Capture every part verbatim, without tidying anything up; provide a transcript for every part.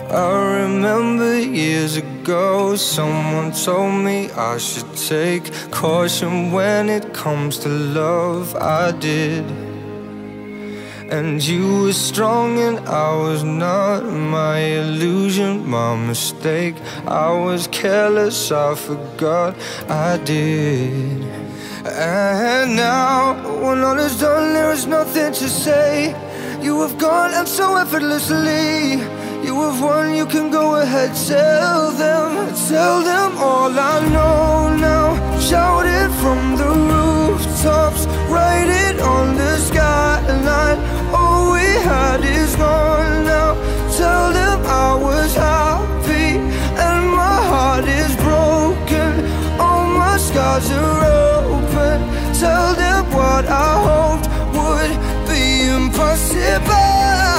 I remember years ago, someone told me I should take caution when it comes to love. I did. And you were strong and I was not. My illusion, my mistake. I was careless, I forgot I did. And now, when all is done, there is nothing to say. You have gone and so effortlessly. You have won, you can go ahead, tell them, tell them all I know now. Shout it from the rooftops, write it on the skyline. All we had is gone now. Tell them I was happy and my heart is broken. All my scars are open. Tell them what I hoped would be impossible.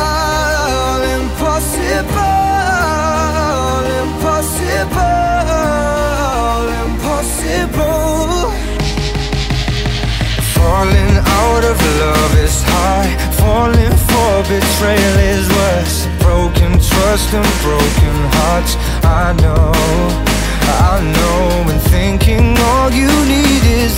Impossible, impossible, impossible. Falling out of love is high. Falling for betrayal is worse. Broken trust and broken hearts. I know, I know. And thinking all you need is